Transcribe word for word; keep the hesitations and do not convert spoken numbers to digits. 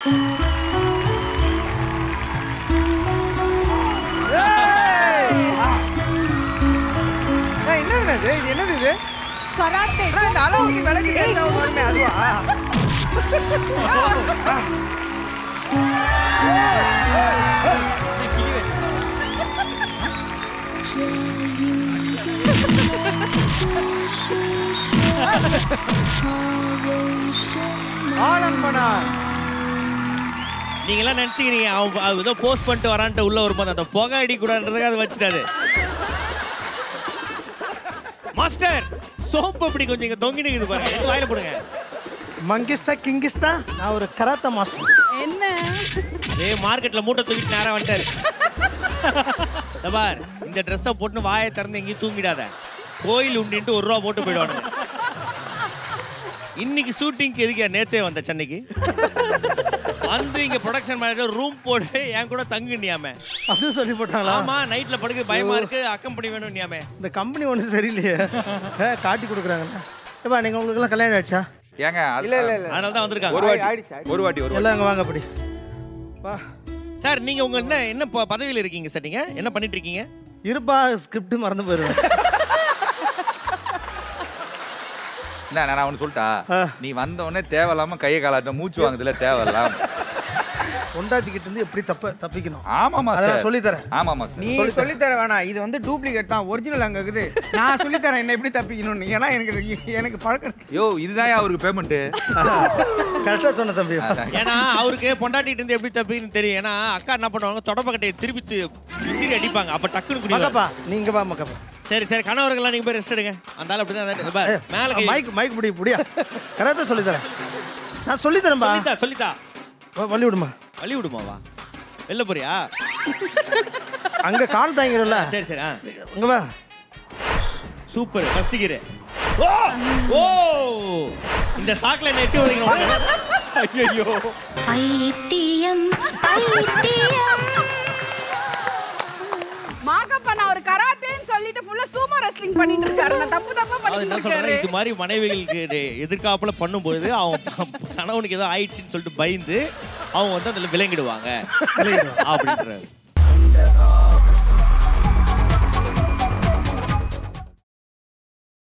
என்னது இது என்னது இது கராத்தே இந்த அளவுக்கு விலகி தெரிஞ்சவங்க வருமே அதுவா ஆலம்பனா நீங்க எல்லாம் நினைச்சுக்கிறீங்க அவன் ஏதோ போஸ்ட் பண்ணிட்டு வரான்ட்டு உள்ள வரும்போது அந்த புகை அடி கூடாதுன்றதுக்கு அதை வச்சுட்டாரு. மாஸ்டர் சோப்பு அப்படி கொஞ்சம் இங்க தொங்கிடுது பாருங்க, வாயில போடுங்க. மங்கிஸ்தா கிங்கிஸ்தா நான் ஒரு கராத்தே மாஸ்டர். என்ன ஏ மார்க்கெட்ல மூட்டை தூக்கிட்டு நேரா வந்துட்டாரு. பார் இந்த ட்ரெஸ்ஸை போட்டு வாயை திறந்து எங்கேயும் தூங்கிடாத, கோயில் உண்டின்ட்டு ஒரு ரூபா போட்டு போயிடுவாங்க. இன்னைக்கு ஷூட்டிங்க்கு எதுக்கு நேத்தே வந்த சென்னைக்கு வந்து இங்க ப்ரொடக்ஷன் மேனேஜர் ரூம் போட்டு என் கூட தங்குனியாமே. அது சொல்லி போட்டாங்களா? ஆமா, நைட்ல படுக்க பயமா இருக்கு, அக்கம்பெனி வேணும் நியாமே. இந்த கம்பெனி ஒன்றும் சரியில்லையே, காட்டி கொடுக்குறாங்க. ஏப்பா நீங்க உங்களுக்கு எல்லாம் கல்யாணம் ஆயிடுச்சா? ஏங்க இல்ல இல்ல இல்ல அதனால தான் வந்திருக்காங்க. ஒரு வாட்டி ஆயிடுச்சு ஒரு வாட்டி ஒரு எல்லாம் அங்க வாங்க அப்படி வா. சார் நீங்க உங்க என்ன என்ன ப- பதவியில இருக்கீங்க சார்? நீங்க என்ன பண்ணிட்டு இருக்கீங்க? இருப்பா ஸ்கிரிப்ட் மறந்து போயிருவேன். என்ன நான் ஒன்று சொல்லிட்டா, ஆ. நீ வந்த உடனே தேவையில்லாம கையை காலாட்ட மூச்சு வாங்குதுல தேவையில்லாம. பொண்டாட்டிக்கிட்ட இருந்து எப்படி தப்ப தப்பிக்கணும் ஆமாமா அதை சார், சொல்லி தரேன். ஆமாமா சார். நீ சொல்லி தர வேணாம், இது வந்து டூப்ளிகேட் தான், ஒரிஜினல் அங்க இருக்குது. நான் சொல்லி தரேன் என்ன எப்படி தப்பிக்கணும்னு, ஏன்னா எனக்கு இது- எனக்கு பழக்கம் இருக்கு. யோ இதுதான் அவருக்கு பேமெண்ட். கரெக்டா சொன்ன தம்பி. ஏன்னா அவருக்கு பொண்டாட்டிட்டு இருந்து எப்படி தப்பின்னு தெரியும். ஏன்னா அக்கா என்ன பண்ணுவாங்க, தொடப்பக்கட்டையை திருப்பி தி- விசிறி அடிப்பாங்க, அப்ப டக்குன்னு குடிப்பாங்க. மக்கப்பா நீங்க வா மக்கப்பா. சரி சரி கணவர்கள்லாம் நீங்க போய் ரெஸ்ட் எடுங்க. அந்த ஆள் அப்படிதான் அதான் பாரு, மேல கை மைக் மைக் புடி புடியா. கரெக்டா சொல்லி தரேன், நான் சொல்லி தரேன்பா. சொல்லித்தா சொல்லித்தா வழி விடுமா. வழி விடுமாவா? வெளில போறியா? அங்க கால் தாங்கிறல்ல. சரி சரி ஆ அங்க வா. Super first gear. ஓ ஓ இந்த சாக்ல நெட்டி வரீங்க. ஐயோ பைத்தியம் பைத்தியம். மாகப்பா நான் ஒரு கராத்தேன்னு சொல்லிட்டு ஃபுல்லா சூமோ ரெஸ்லிங் பண்ணிட்டு இருக்காரு. நான் தப்பு தப்பா அது என்ன பண்ணிட்டு சொல்றேன், இருக்காரு. இது மாதிரி மனைவிகளுக்கு எதிர்காப்புல பண்ணும்போது அவன் கணவனுக்கு ஏதோ ஆயிடுச்சுன்னு சொல்லிட்டு பயந்து அவங்க வந்து அதுல விளங்கிடுவாங்க அப்படின்றாரு.